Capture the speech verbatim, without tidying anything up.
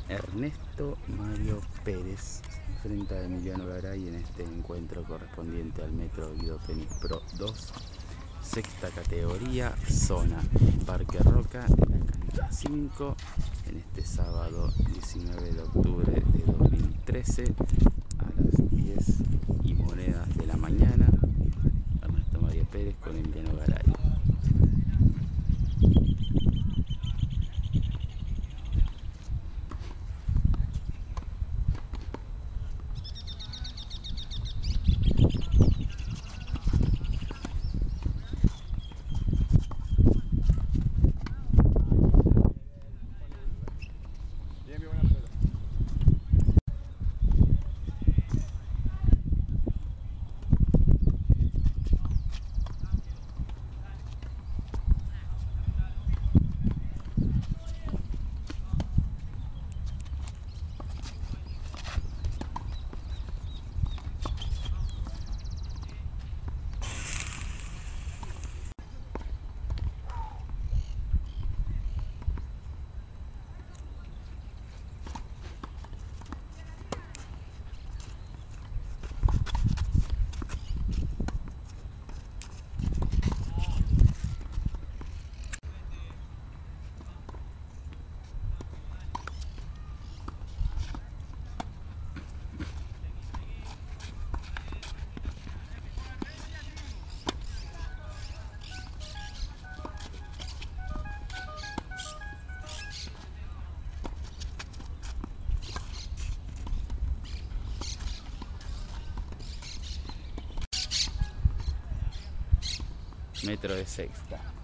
Ernesto Mario Pérez frente a Emiliano Garay en este encuentro correspondiente al Metro Guido Penis Pro dos, sexta categoría, zona Parque Roca, en la cancha cinco, en este sábado diecinueve de octubre de dos mil trece a las diez y monedas de la mañana. Ernesto Mario Pérez con Emiliano Garay. Metro de sexta.